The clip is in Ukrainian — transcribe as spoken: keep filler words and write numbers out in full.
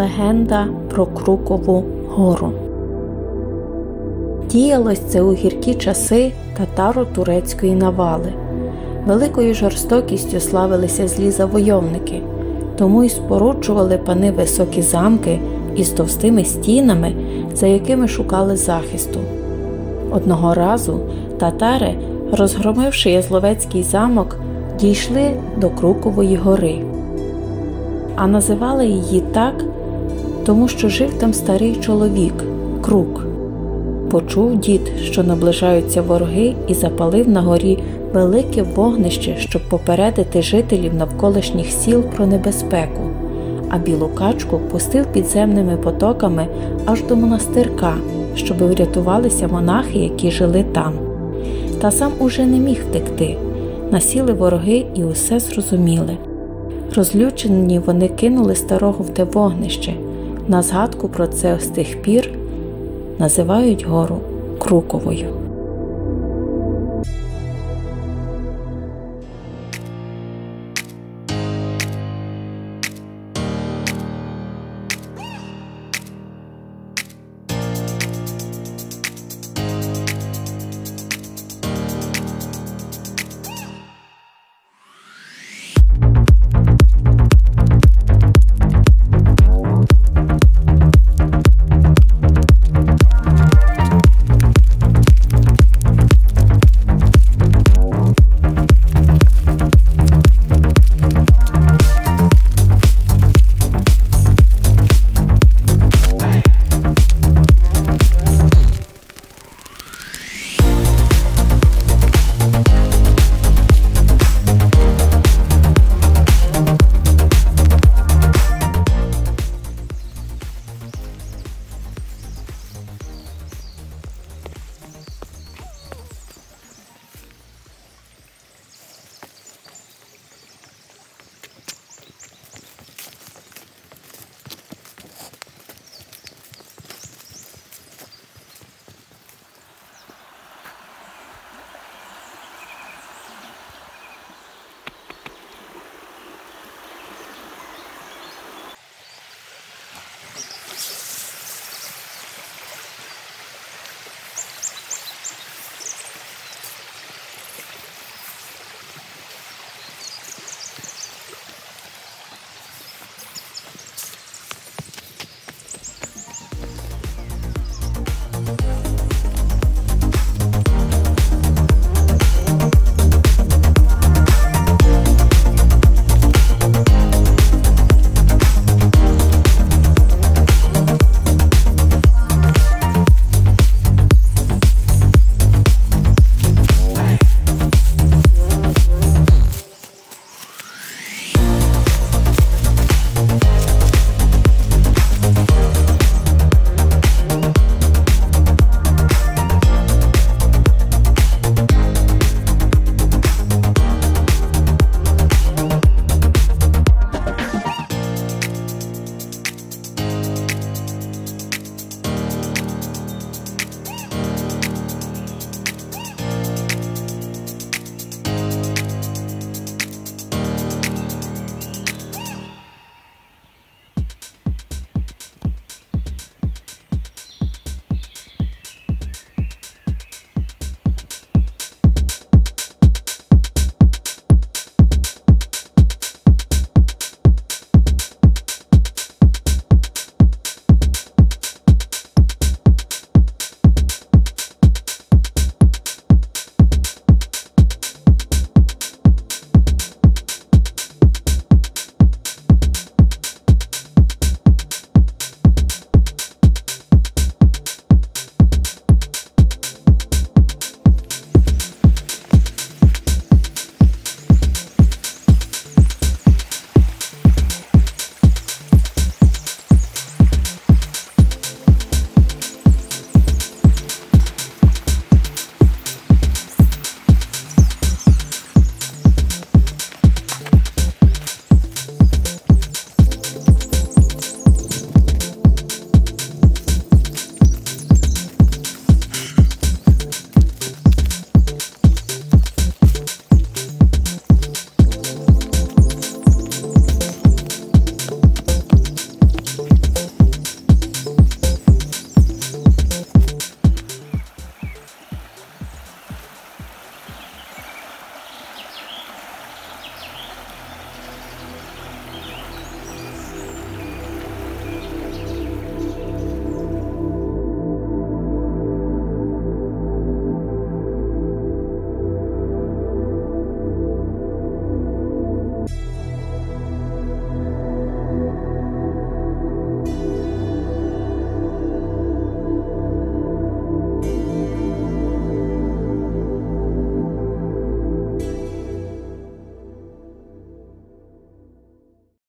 легенда про Крукову гору. Діялось це у гіркі часи татаро-турецької навали. Великою жорстокістю славилися злі завойовники, тому й споруджували пани високі замки із товстими стінами, за якими шукали захисту. Одного разу татари, розгромивши Язловецький замок, дійшли до Крукової гори. А називали її так, тому що жив там старий чоловік – Крук. Почув дід, що наближаються вороги, і запалив на горі велике вогнище, щоб попередити жителів навколишніх сіл про небезпеку, а білу качку пустив підземними потоками аж до монастирка, щоб врятувалися монахи, які жили там. Та сам уже не міг втекти. Насіли вороги і усе зрозуміли. Розлючені вони кинули старого в те вогнище. На згадку про це з тих пір називають гору Круковою.